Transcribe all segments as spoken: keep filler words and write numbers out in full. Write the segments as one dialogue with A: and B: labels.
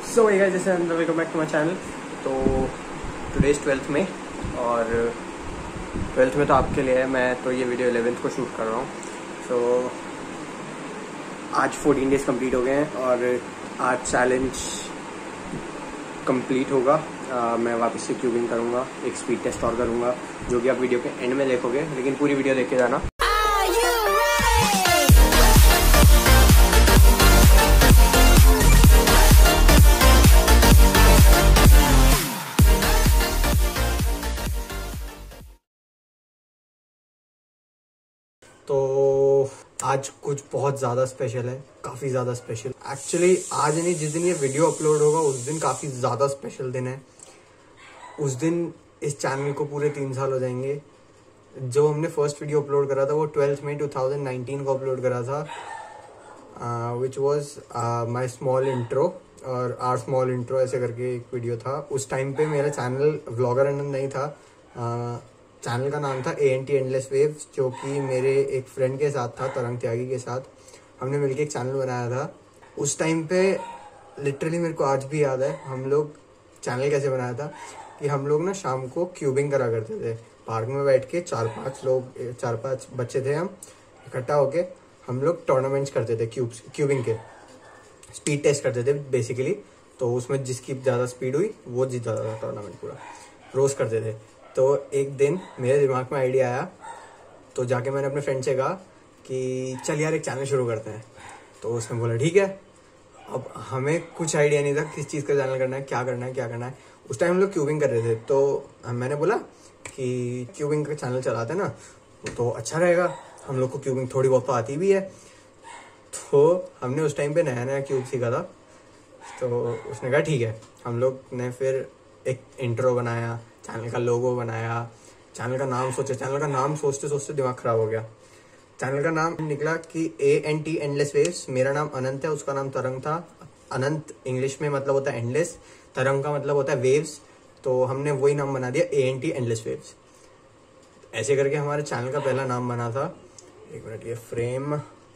A: सो hey guys, जैसे welcome back to my channel. तो today's twelfth में और ट्वेल्थ में तो आपके लिए है, मैं तो ये वीडियो इलेवेंथ को शूट कर रहा हूँ। सो so, आज फोर्टीन डेज कंप्लीट हो गए हैं और आज चैलेंज कंप्लीट होगा। आ, मैं वापस से क्यूबिंग करूँगा, एक स्पीड टेस्ट और करूँगा जो कि आप वीडियो के एंड में देखोगे, लेकिन पूरी वीडियो देख के जाना। तो आज कुछ बहुत ज़्यादा स्पेशल है, काफ़ी ज़्यादा स्पेशल। एक्चुअली आज नहीं, जिस दिन ये वीडियो अपलोड होगा उस दिन काफ़ी ज़्यादा स्पेशल दिन है। उस दिन इस चैनल को पूरे तीन साल हो जाएंगे। जो हमने फर्स्ट वीडियो अपलोड करा था वो twelfth May two thousand nineteen को अपलोड करा था, which was my small intro और आर स्मॉल इंट्रो ऐसे करके एक वीडियो था। उस टाइम पे मेरा चैनल व्लॉगर आनंद नहीं था, uh, चैनल का नाम था A N T endless waves, जो कि मेरे एक फ्रेंड के साथ था, तरंग त्यागी के साथ। हमने मिलके एक चैनल बनाया था। उस टाइम पे लिटरली मेरे को आज भी याद है हम लोग चैनल कैसे बनाया था कि हम लोग ना शाम को क्यूबिंग करा करते थे पार्क में बैठ के। चार पांच लोग चार पांच बच्चे थे, हम इकट्ठा होके हम लोग टूर्नामेंट्स करते थे क्यूब क्यूबिंग के, स्पीड टेस्ट करते थे बेसिकली। तो उसमें जिसकी ज़्यादा स्पीड हुई वो जीत जाता था टूर्नामेंट, पूरा रोज करते थे। तो एक दिन मेरे दिमाग में आइडिया आया, तो जाके मैंने अपने फ्रेंड से कहा कि चल यार एक चैनल शुरू करते हैं। तो उसने बोला ठीक है। अब हमें कुछ आइडिया नहीं था किस चीज़ का चैनल करना है, क्या करना है क्या करना है। उस टाइम हम लोग क्यूबिंग कर रहे थे, तो मैंने बोला कि क्यूबिंग का चैनल चलाते हैं ना तो अच्छा रहेगा, हम लोग को क्यूबिंग थोड़ी बहुत तो आती भी है। तो हमने उस टाइम पे नया नया क्यूब सीखा था। तो उसने कहा ठीक है। हम लोग ने फिर एक इंट्रो बनाया, चैनल का लोगो बनाया, चैनल का नाम सोचा। चैनल का नाम सोचते सोचते दिमाग खराब हो गया। चैनल का नाम निकला कि A N T endless waves. मेरा नाम अनंत है, उसका नाम तरंग था। अनंत इंग्लिश में मतलब होता है एंडलेस, तरंग का मतलब होता है वेव्स। तो हमने वही नाम बना दिया, A N T endless waves. ऐसे करके हमारे चैनल का पहला नाम बना था। एक मिनट, ये फ्रेम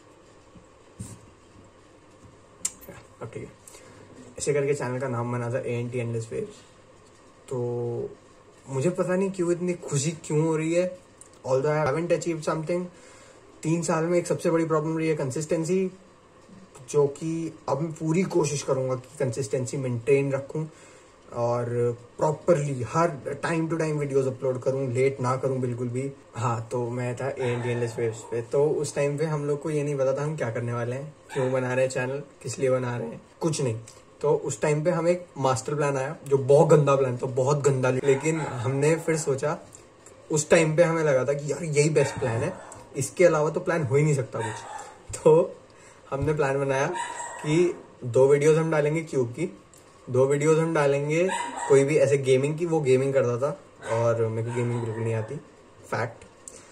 A: अब ठीक है। ऐसे करके चैनल का नाम बना था A N T endless waves. तो मुझे पता नहीं क्यों इतनी खुशी क्यों हो रही है। Although I haven't achieved something. तीन साल में एक सबसे बड़ी प्रॉब्लम रही है कंसिस्टेंसी, जो कि अब मैं पूरी कोशिश करूंगा कि कंसिस्टेंसी मेंटेन रखूं और प्रॉपरली हर time to time videos upload करूं, लेट ना करूं बिल्कुल भी। हाँ, तो मैं था A N T endless waves पे। तो उस टाइम पे हम लोग को ये नहीं पता था हम क्या करने वाले हैं, क्यों बना रहे हैं चैनल, किस लिए बना रहे हैं, कुछ नहीं। तो उस टाइम पे हमें एक मास्टर प्लान आया जो बहुत गंदा प्लान था, बहुत गंदा। लेकिन हमने फिर सोचा, उस टाइम पे हमें लगा था कि यार यही बेस्ट प्लान है, इसके अलावा तो प्लान हो ही नहीं सकता कुछ। तो हमने प्लान बनाया कि दो वीडियोस हम डालेंगे क्यूब की, दो वीडियोस हम डालेंगे कोई भी ऐसे गेमिंग की। वो गेमिंग करता था और मेरे को गेमिंग बिल्कुल नहीं आती, फैक्ट।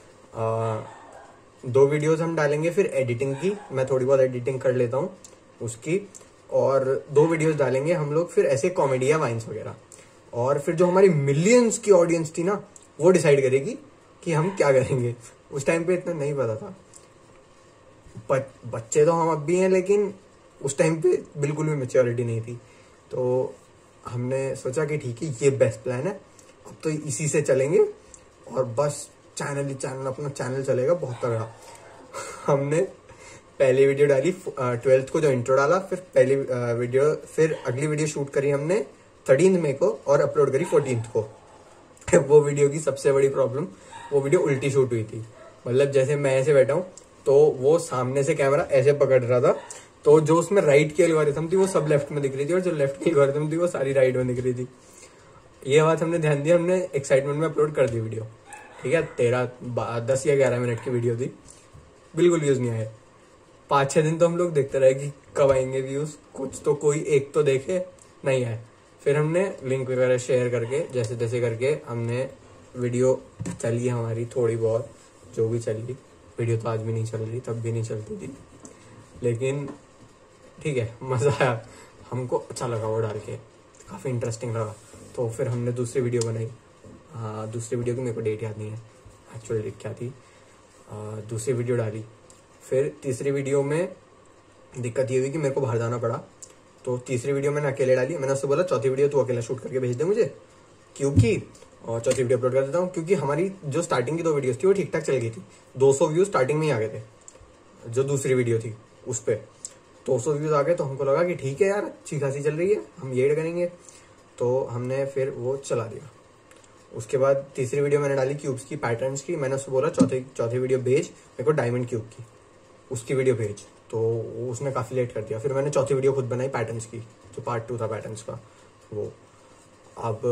A: दो वीडियोस हम डालेंगे फिर एडिटिंग की, मैं थोड़ी बहुत एडिटिंग कर लेता हूँ उसकी। और दो वीडियोस डालेंगे हम लोग फिर ऐसे कॉमेडी या वाइन्स वगैरह। और फिर जो हमारी मिलियंस की ऑडियंस थी ना, वो डिसाइड करेगी कि हम क्या करेंगे। उस टाइम पे इतना नहीं पता था, बच्चे तो हम अब भी हैं, लेकिन उस टाइम पे बिल्कुल भी मैच्योरिटी नहीं थी। तो हमने सोचा कि ठीक है ये बेस्ट प्लान है, अब तो इसी से चलेंगे और बस चैनल ही चैनल, अपना चैनल चलेगा बहुत तगड़ा। हमने पहली वीडियो डाली ट्वेल्थ को, जो इंट्रो डाला, फिर पहली वीडियो, फिर अगली वीडियो शूट करी हमने थर्टीन मई को और अपलोड करी फोर्टीन्थ को। वो वीडियो की सबसे बड़ी प्रॉब्लम, वो वीडियो उल्टी शूट हुई थी। मतलब जैसे मैं ऐसे बैठा हूँ तो वो सामने से कैमरा ऐसे पकड़ रहा था, तो जो उसमें राइट की एल्गोरिथम थी वो सब लेफ्ट में दिख रही थी और जो लेफ्ट की एल्गोरिथम थी वो सारी राइट में दिख रही थी। ये बात हमने ध्यान दी, हमने एक्साइटमेंट में अपलोड कर दी वीडियो। ठीक है, तेरह दस या ग्यारह मिनट की वीडियो थी, बिल्कुल व्यूज नहीं आए। पाँच छः दिन तो हम लोग देखते रहे कि कब आएंगे व्यूज, कुछ तो कोई एक तो देखे, नहीं आए। फिर हमने लिंक वगैरह शेयर करके जैसे तैसे करके हमने वीडियो चली हमारी थोड़ी बहुत, जो भी चली। वीडियो तो आज भी नहीं चल रही, तब भी नहीं चलती थी, लेकिन ठीक है, मज़ा आया, हमको अच्छा लगा वो डाल के, काफ़ी इंटरेस्टिंग लगा। तो फिर हमने दूसरी वीडियो बनाई। हाँ, दूसरी वीडियो की मेरे को डेट याद नहीं है एक्चुअली डेट क्या थी। आ, दूसरी वीडियो डाली। फिर तीसरी वीडियो में दिक्कत ये हुई कि मेरे को बाहर जाना पड़ा, तो तीसरी वीडियो मैंने अकेले डाली। मैंने उससे बोला चौथी वीडियो तू अकेला शूट करके भेज दे मुझे, क्योंकि और चौथी वीडियो अपलोड कर देता हूँ, क्योंकि हमारी जो स्टार्टिंग की दो वीडियोस थी वो ठीक ठाक चल गई थी। दो सौ व्यूज स्टार्टिंग में ही आ गए थे, जो दूसरी वीडियो थी उस पर दो सौ व्यूज आ गए। तो हमको लगा कि ठीक है यार, अच्छी खासी चल रही है, हम ये करेंगे। तो हमने फिर वो चला दिया। उसके बाद तीसरी वीडियो मैंने डाली क्यूब्स की, पैटर्न्स की। मैंने उससे बोला चौथी चौथी वीडियो भेज मेरे को डायमंड क्यूब की, उसकी वीडियो भेज। तो उसने काफ़ी लेट कर दिया। फिर मैंने चौथी वीडियो खुद बनाई पैटर्न्स की, जो पार्ट टू था पैटर्न्स का वो। अब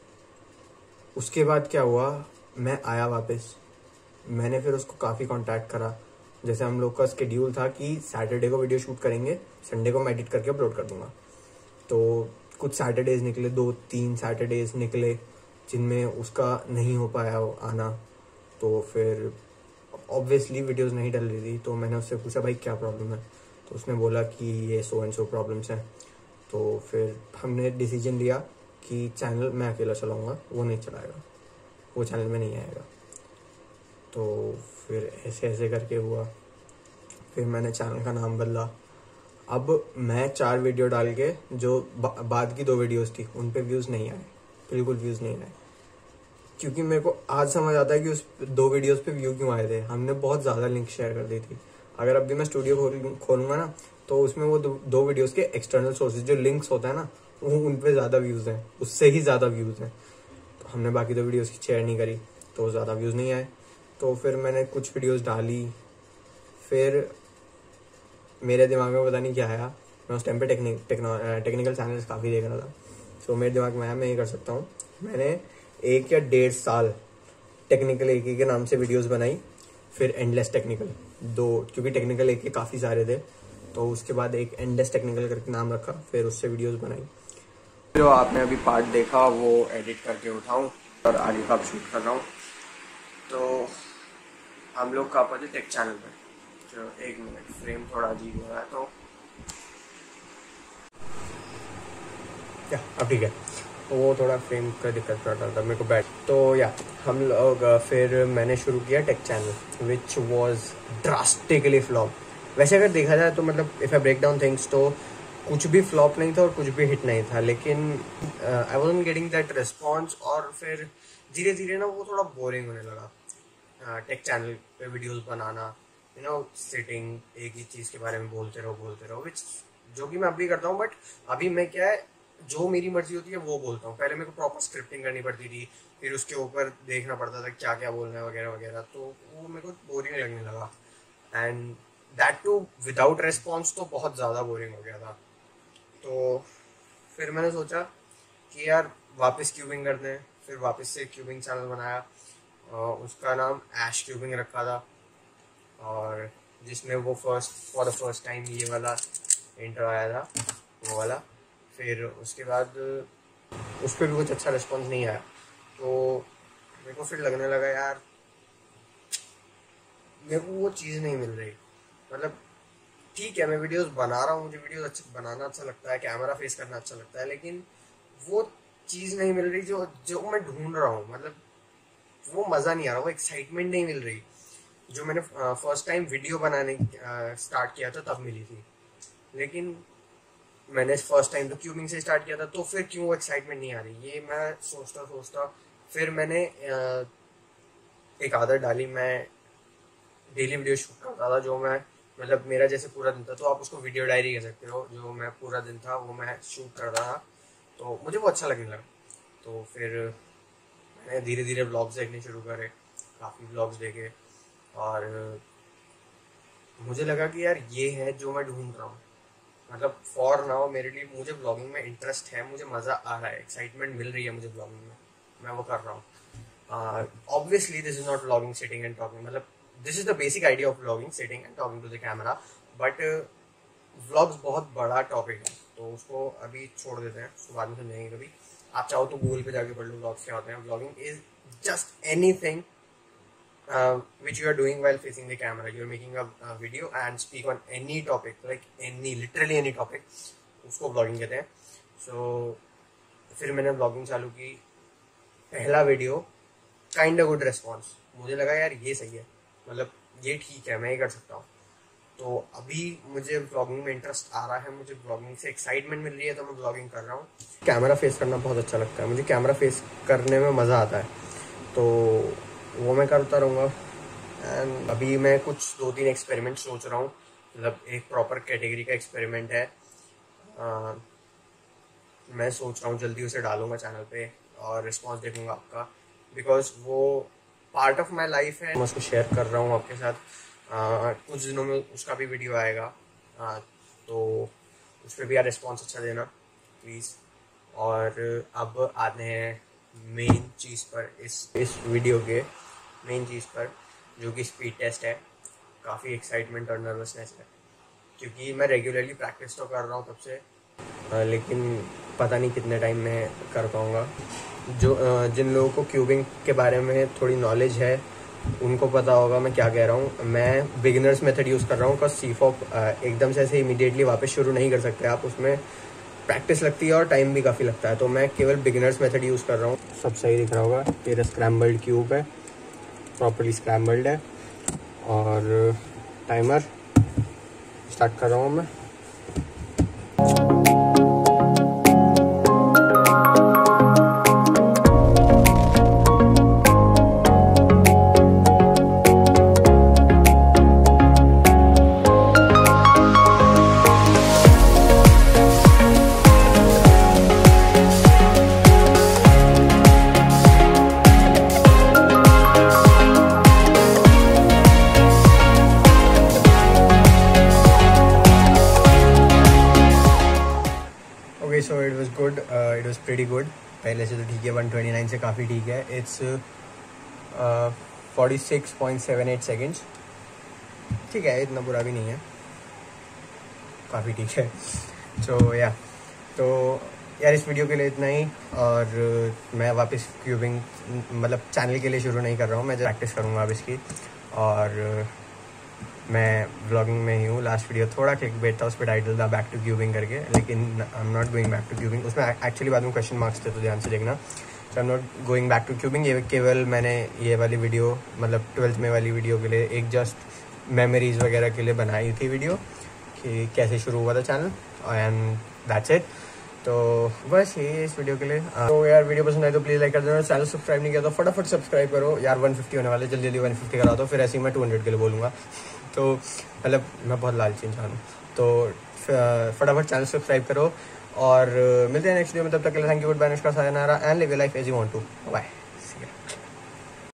A: उसके बाद क्या हुआ, मैं आया वापस। मैंने फिर उसको काफ़ी कांटेक्ट करा। जैसे हम लोग का स्केड्यूल था कि सैटरडे को वीडियो शूट करेंगे, संडे को मैं एडिट करके अपलोड कर दूंगा। तो कुछ सैटरडेज निकले, दो तीन सैटरडेज निकले जिनमें उसका नहीं हो पाया आना। तो फिर ऑब्वियसली वीडियोस नहीं डल रही थी। तो मैंने उससे पूछा भाई क्या प्रॉब्लम है, तो उसने बोला कि ये सो एंड सो प्रॉब्लम्स हैं। तो फिर हमने डिसीजन लिया कि चैनल मैं अकेला चलाऊँगा, वो नहीं चलाएगा, वो चैनल में नहीं आएगा। तो फिर ऐसे ऐसे करके हुआ। फिर मैंने चैनल का नाम बदला। अब मैं चार वीडियो डाल के जो बा, बाद की दो वीडियोस थी उन पे व्यूज़ नहीं आए, बिल्कुल व्यूज़ नहीं आए। क्योंकि मेरे को आज समझ आता है कि उस दो वीडियोस पे व्यू क्यों आए थे। हमने बहुत ज़्यादा लिंक शेयर कर दी थी। अगर अब भी मैं स्टूडियो खोल खोलूँगा ना, तो उसमें वो दो, दो वीडियोस के एक्सटर्नल सोर्सेज जो लिंक्स होता है ना, वो उन पे ज़्यादा व्यूज़ हैं, उससे ही ज़्यादा व्यूज़ हैं। तो हमने बाकी दो वीडियोज़ की शेयर नहीं करी, तो ज़्यादा व्यूज़ नहीं आए। तो फिर मैंने कुछ वीडियोज़ डाली। फिर मेरे दिमाग में पता नहीं क्या आया, मैं उस टाइम पे टेक्निक टेक्निकल चैनल्स काफ़ी देख रहा था। सो मेरे दिमाग में आया मैं ये कर सकता हूँ। मैंने एक या डेढ़ साल टेक्निकल एक के नाम से वीडियोस बनाई। फिर एंडलेस टेक्निकल दो, क्योंकि टेक्निकल एक के काफ़ी सारे थे। तो उसके बाद एक एंडलेस टेक्निकल करके नाम रखा, फिर उससे वीडियोस बनाई। जो आपने अभी पार्ट देखा वो एडिट करके उठाऊँ और आगे का शूट कर रहा हूँ। तो हम लोग का पहुँचे टेक चैनल पर। तो एक मिनट, फ्रेम थोड़ा अजीब हो रहा है तो क्या, अब ठीक है। वो थोड़ा फ्रेम का दिक्कत कर रहा था मेरे को बैठ। तो या हम लोग फिर मैंने शुरू किया tech channel, which was drastically flop. वैसे अगर देखा जाए तो मतलब if I break down things, तो कुछ भी फ्लॉप नहीं था और कुछ भी हिट नहीं था। लेकिन I wasn't getting that response. और फिर धीरे धीरे ना वो थोड़ा बोरिंग होने लगा टेक चैनल पे वीडियोज़ बनाना। यू नो, सिटिंग एक ही चीज़ के बारे में बोलते रहो बोलते रहो विच जो कि मैं अभी करता हूँ। बट अभी मैं क्या है, जो मेरी मर्जी होती है वो बोलता हूँ। पहले मेरे को प्रॉपर स्क्रिप्टिंग करनी पड़ती थी, फिर उसके ऊपर देखना पड़ता था क्या क्या बोलना है वगैरह वगैरह। तो वो मेरे को बोरिंग लगने लगा। And that too without response, तो बहुत ज़्यादा बोरिंग हो गया था। तो फिर मैंने सोचा कि यार वापस क्यूबिंग करते हैं। फिर वापस से क्यूबिंग चैनल बनाया, उसका नाम ऐश क्यूबिंग रखा था। और जिसमें वो first for the first time ये वाला इंटर आया था, वो वाला। फिर उसके बाद उस पर भी कुछ अच्छा रिस्पॉन्स नहीं आया। तो मेरे को फिर लगने लगा यार मेरे को वो चीज़ नहीं मिल रही। मतलब ठीक है, मैं वीडियोस बना रहा हूँ, मुझे वीडियोस अच्छे बनाना अच्छा लगता है, कैमरा फेस करना अच्छा लगता है, लेकिन वो चीज़ नहीं मिल रही जो जो मैं ढूंढ रहा हूँ। मतलब वो मज़ा नहीं आ रहा, वो एक्साइटमेंट नहीं मिल रही जो मैंने फर्स्ट टाइम वीडियो बनाने स्टार्ट किया था तब मिली थी। लेकिन मैंने फर्स्ट टाइम तो क्यूबिंग से स्टार्ट किया था, तो फिर क्यों एक्साइटमेंट नहीं आ रही, ये मैं सोचता सोचता फिर मैंने एक आदत डाली। मैं डेली वीडियो शूट करता था, जो मैं मतलब मेरा जैसे पूरा दिन था, तो आप उसको वीडियो डायरी कह सकते हो। जो मैं पूरा दिन था वो मैं शूट करता था, तो मुझे वो अच्छा लगने लगा। तो फिर मैंने धीरे धीरे व्लॉग्स देखने शुरू करे, काफ़ी व्लॉग्स देखे। और मुझे लगा कि यार ये है जो मैं ढूंढ रहा हूँ। मतलब फॉर नाउ मेरे लिए मुझे ब्लॉगिंग में इंटरेस्ट है, मुझे मज़ा आ रहा है, एक्साइटमेंट मिल रही है मुझे ब्लॉगिंग में, मैं वो कर रहा हूँ। Obviously this is not vlogging sitting and talking, मतलब this is the basic idea of vlogging, sitting and talking to the camera. But vlogs बहुत बड़ा टॉपिक है, तो उसको अभी छोड़ देते हैं, उसको बाद में समझेंगे कभी। आप चाहो तो गूगल पे जाके पढ़ लो व्लॉग्स क्या होते हैं। Vlogging is just anything Uh, which you are doing while facing the camera. You are making a, a video and speak on any topic, like any, literally any topic. उसको vlogging कहते हैं. So फिर मैंने vlogging चालू की। पहला video kind of good response, मुझे लगा यार ये सही है, मतलब ये ठीक है, मैं ये कर सकता हूँ। तो अभी मुझे व्लॉगिंग में इंटरेस्ट आ रहा है, मुझे व्लॉगिंग से एक्साइटमेंट मिल रही है, तो मैं व्लॉगिंग कर रहा हूँ। कैमरा फेस करना बहुत अच्छा लगता है, मुझे कैमरा फेस करने में मज़ा आता है, तो वो मैं करता रहूँगा। एंड अभी मैं कुछ दो तीन एक्सपेरिमेंट सोच रहा हूँ, मतलब एक प्रॉपर कैटेगरी का एक्सपेरिमेंट है। आ, मैं सोच रहा हूँ जल्दी उसे डालूंगा चैनल पे और रिस्पॉन्स देखूंगा आपका, बिकॉज वो पार्ट ऑफ माई लाइफ है। मैं उसको शेयर कर रहा हूँ आपके साथ। आ, कुछ दिनों में उसका भी वीडियो आएगा, आ, तो उस पर भी यार रिस्पॉन्स अच्छा देना प्लीज़। और अब आते हैं मेन चीज़ पर, इस इस वीडियो के मेन चीज़ पर, जो कि स्पीड टेस्ट है। काफ़ी एक्साइटमेंट और नर्वसनेस है, क्योंकि मैं रेगुलरली प्रैक्टिस तो कर रहा हूँ तब से, आ, लेकिन पता नहीं कितने टाइम में कर पाऊँगा। जो आ, जिन लोगों को क्यूबिंग के बारे में थोड़ी नॉलेज है उनको पता होगा मैं क्या कह रहा हूँ। मैं बिगिनर्स मेथड यूज़ कर रहा हूँ, बिकॉज सी फॉप एकदम से ऐसे इमीडिएटली वापस शुरू नहीं कर सकते आप, उसमें प्रैक्टिस लगती है और टाइम भी काफ़ी लगता है। तो मैं केवल बिगिनर्स मेथड यूज़ कर रहा हूँ। सब सही दिख रहा होगा, तेरा स्क्रैम्बल्ड क्यूब है, प्रॉपर्ली स्क्रैम्बल्ड है। और टाइमर स्टार्ट कर रहा हूँ मैं। So it was good, it was pretty good. पहले से तो ठीक है, वन ट्वेंटी नाइन से काफ़ी ठीक है। It's forty six point seven eight seconds, ठीक है, इतना बुरा भी नहीं है, काफ़ी ठीक है। सो या तो यार इस वीडियो के लिए इतना ही। और uh, मैं वापस क्यूबिंग मतलब चैनल के लिए शुरू नहीं कर रहा हूँ, मैं प्रैक्टिस करूँगा अब इसकी। और uh, मैं व्लॉगिंग में ही हूँ। लास्ट वीडियो थोड़ा क्लिक बेट था, उस पर टाइटल था बैक टू क्यूबिंग करके, लेकिन I am not going back to cubing. उसमें एक्चुअली बाद में क्वेश्चन मार्क्स थे, तो ध्यान से देखना। So I am not going back to cubing. ये केवल मैंने ये वाली वीडियो मतलब ट्वेल्थ में वाली वीडियो के लिए एक जस्ट मेमोरीज वगैरह के लिए बनाई थी वीडियो, कि कैसे शुरू हुआ था चैनल, एंड दैट्स इट। तो बस ये इस वीडियो के लिए। तो यार वीडियो पसंद आए तो प्लीज़ लाइक कर देना। चैनल सब्सक्राइब नहीं किया तो फटाफट सब्सक्राइब करो यार। वन फिफ्टी होने वाले, जल्दी जल्दी वन फिफ्टी करा दो, फिर ऐसे ही मैं टू हंड्रेड के लिए बोलूँगा। तो मतलब मैं बहुत लालची इंसान हूँ, तो फटाफट चैनल सब्सक्राइब करो। और मिलते हैं नेक्स्ट वीडियो में, तब तक के लिए थैंक यू, गुड बाय, नमस्कार, sayonara, and live your life as you want to. Bye.